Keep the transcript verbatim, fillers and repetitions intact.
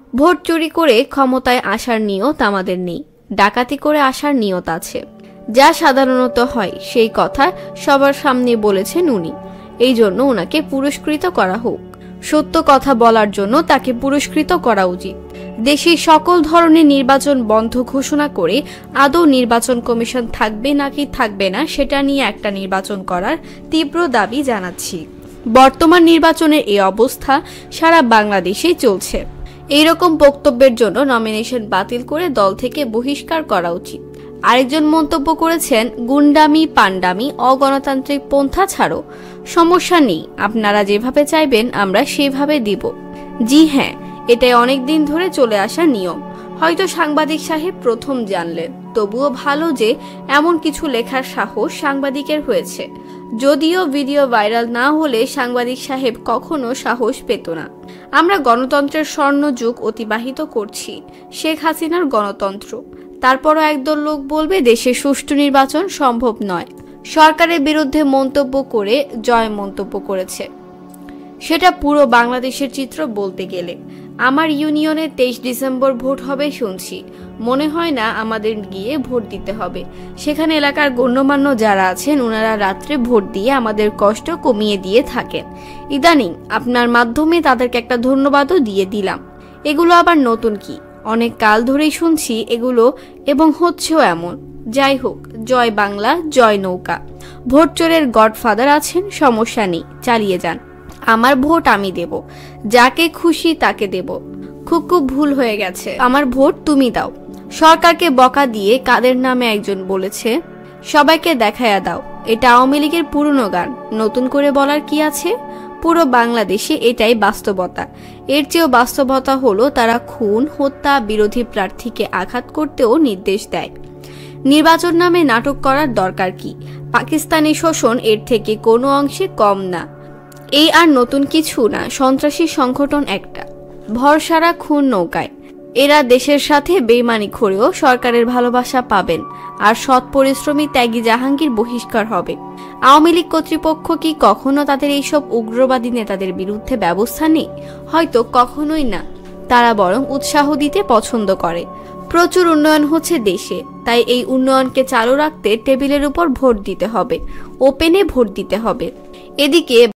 Vote চুরি করে ক্ষমতায় আসার নিয়ত আমাদের নেই, ডাকাতি করে আসার নিয়ত আছে। যা সাধারণত হয় সেই কথা সবার সামনে বলেছেন উনি, এই জন্য ওনাকে পুরস্কৃত করা হোক। সত্য কথা বলার জন্য তাকে পুরস্কৃত করা উচিত। দেশের সকল ধরনের নির্বাচন বন্ধ ঘোষণা করে আদৌ নির্বাচন কমিশন থাকবে নাকি থাকবে না সেটা নিয়ে একটা নির্বাচন করার তীব্র দাবি জানাচ্ছি। বর্তমান নির্বাচনের এই অবস্থা সারা বাংলাদেশেই চলছে। এইরকম বক্তব্যের জন্য নমিনেশন বাতিল করে দল থেকে বহিষ্কার করা উচিত। আরেকজন মন্তব্য করেছেন, গুন্ডামি পান্ডামি অগণতান্ত্রিক পন্থা ছাড়ো, সমস্যা নেই, আপনারা যেভাবে চাইবেন আমরা সেভাবে দিব। জি হ্যাঁ, এটাই অনেক দিন ধরে চলে আসা নিয়ম। হয়তো সাংবাদিক সাহেব প্রথম জানলেন, তবুও ভালো যে এমন কিছু লেখার সাহস সাংবাদিকের হয়েছে। যদিও ভিডিও ভাইরাল না হলে সাংবাদিক সাহেব কখনো সাহস পেত না। আমরা গণতন্ত্রের স্বর্ণ যুগ অতিবাহিত করছি, শেখ হাসিনার গণতন্ত্র। তারপরও একদল লোক বলবে দেশে সুষ্ঠু নির্বাচন সম্ভব নয়। সরকারের বিরুদ্ধে মন্তব্য করে জয় মন্তব্য করেছে, সেটা পুরো বাংলাদেশের চিত্র বলতে গেলে। আমার ইউনিয়নে তেইশ ডিসেম্বর ভোট হবে শুনছি, মনে হয় না আমাদের গিয়ে ভোট দিতে হবে। সেখানে এলাকার গণ্যমান্য যারা আছেন ওনারা রাত্রে ভোট দিয়ে আমাদের কষ্ট কমিয়ে দিয়ে থাকেন। ইদানিং আপনার মাধ্যমে তাদেরকে একটা ধন্যবাদও দিয়ে দিলাম। এগুলো আবার নতুন কি? অনেক কাল ধরেই শুনছি এগুলো এবং হচ্ছেও এমন। যাই হোক, জয় বাংলা, জয় নৌকা। ভোট চোরের গডফাদার আছেন, সমস্যা নেই, চালিয়ে যান। আমার ভোট আমি দেব, যাকে খুশি তাকে দেব। খুব খুব ভুল হয়ে গেছে, আমার ভোট তুমি দাও। সরকারকে বকা দিয়ে কাদের নামে একজন বলেছে, সবাইকে দেখায়া দাও। এটা আওয়ামী লীগের পুরনো গান, নতুন করে বলার কি আছে? পুরো বাংলাদেশে এটাই বাস্তবতা। এর চেয়েও বাস্তবতা হলো তারা খুন, হত্যা, বিরোধী প্রার্থীকে আঘাত করতেও নির্দেশ দেয়। নির্বাচন নামে নাটক করার দরকার কি? পাকিস্তানি শোষণ এর থেকে কোনো অংশে কম না। এই আর নতুন কিছু না, সন্ত্রাসী সংগঠন একটা, ভরসারা খুন নৌকায়। এরা দেশের সাথে বেইমানি করেও সরকারের ভালোবাসা পাবেন, আর সৎ পরিশ্রমী ত্যাগী জাহাঙ্গীর বহিষ্কার হবে। আওয়ামী লীগ কর্তৃপক্ষ কি কখনো তাদের এইসব উগ্রবাদী নেতাদের বিরুদ্ধে ব্যবস্থা নেই? হয়তো কখনোই না। তারা বরং উৎসাহ দিতে পছন্দ করে। প্রচুর উন্নয়ন হচ্ছে দেশে, তাই এই উন্নয়নকে চালু রাখতে টেবিলের উপর ভোট দিতে হবে, ওপেনে ভোট দিতে হবে। এদিকে